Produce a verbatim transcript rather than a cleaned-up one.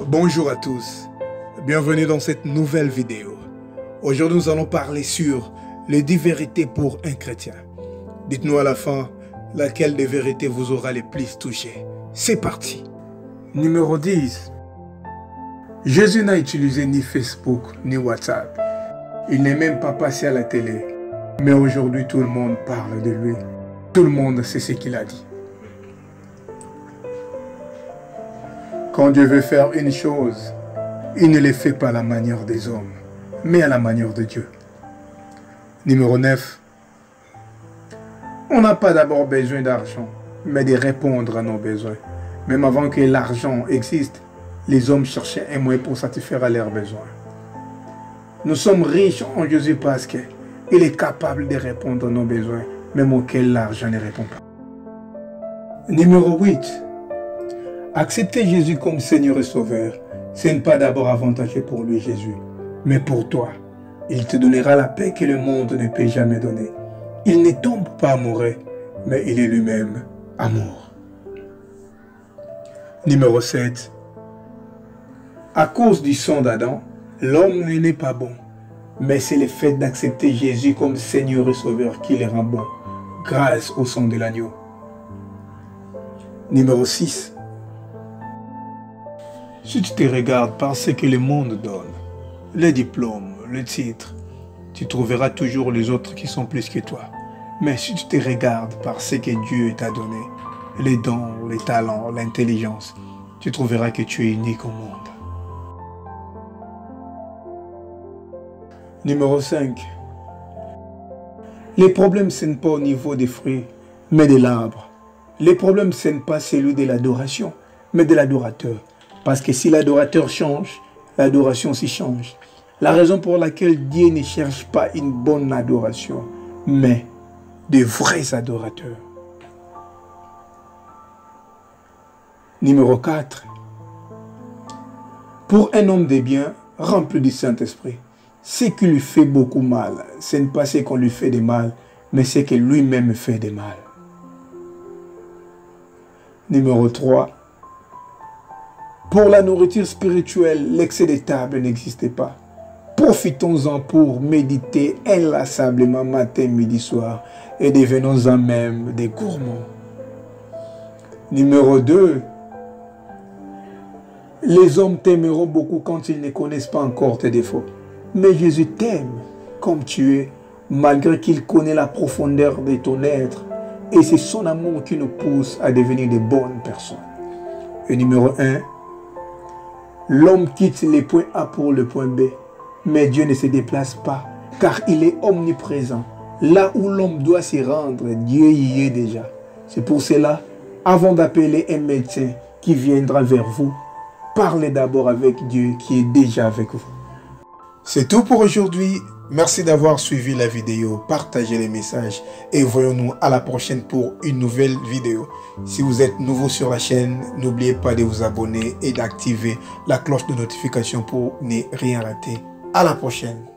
Bonjour à tous, bienvenue dans cette nouvelle vidéo. Aujourd'hui nous allons parler sur les dix vérités pour un chrétien. Dites-nous à la fin laquelle des vérités vous aura le plus touché. C'est parti. Numéro dix. Jésus n'a utilisé ni Facebook ni WhatsApp. Il n'est même pas passé à la télé. Mais aujourd'hui tout le monde parle de lui. Tout le monde sait ce qu'il a dit. Quand Dieu veut faire une chose, il ne le fait pas à la manière des hommes, mais à la manière de Dieu. Numéro neuf. On n'a pas d'abord besoin d'argent, mais de répondre à nos besoins. Même avant que l'argent existe, les hommes cherchaient un moyen pour satisfaire à leurs besoins. Nous sommes riches en Jésus parce qu'il est capable de répondre à nos besoins, même auxquels l'argent ne répond pas. Numéro huit. Accepter Jésus comme Seigneur et Sauveur, ce n'est pas d'abord avantageux pour lui Jésus, mais pour toi. Il te donnera la paix que le monde ne peut jamais donner. Il ne tombe pas amoureux, mais il est lui-même amour. Numéro sept. À cause du sang d'Adam, l'homme n'est pas bon, mais c'est le fait d'accepter Jésus comme Seigneur et Sauveur qui le rend bon, grâce au sang de l'agneau. Numéro six. Si tu te regardes par ce que le monde donne, les diplômes, le titre, tu trouveras toujours les autres qui sont plus que toi. Mais si tu te regardes par ce que Dieu t'a donné, les dons, les talents, l'intelligence, tu trouveras que tu es unique au monde. Numéro cinq. Les problèmes, ce n'est pas au niveau des fruits, mais de l'arbre. Les problèmes, ce n'est pas celui de l'adoration, mais de l'adorateur. Parce que si l'adorateur change, l'adoration aussi change. La raison pour laquelle Dieu ne cherche pas une bonne adoration, mais de vrais adorateurs. Numéro quatre. Pour un homme de bien, rempli du Saint-Esprit, ce qui lui fait beaucoup mal, ce n'est pas ce qu'on lui fait de mal, mais ce que lui-même fait de mal. Numéro trois. Pour la nourriture spirituelle, l'excès de table n'existe pas. Profitons-en pour méditer inlassablement matin, midi, soir et devenons-en même des gourmands. Numéro deux. Les hommes t'aimeront beaucoup quand ils ne connaissent pas encore tes défauts. Mais Jésus t'aime comme tu es, malgré qu'il connaît la profondeur de ton être. Et c'est son amour qui nous pousse à devenir de bonnes personnes. Et numéro un. L'homme quitte les points A pour le point B, mais Dieu ne se déplace pas, car il est omniprésent. Là où l'homme doit se rendre, Dieu y est déjà. C'est pour cela, avant d'appeler un médecin qui viendra vers vous, parlez d'abord avec Dieu qui est déjà avec vous. C'est tout pour aujourd'hui. Merci d'avoir suivi la vidéo, partagez les messages et voyons-nous à la prochaine pour une nouvelle vidéo. Si vous êtes nouveau sur la chaîne, n'oubliez pas de vous abonner et d'activer la cloche de notification pour ne rien rater. À la prochaine.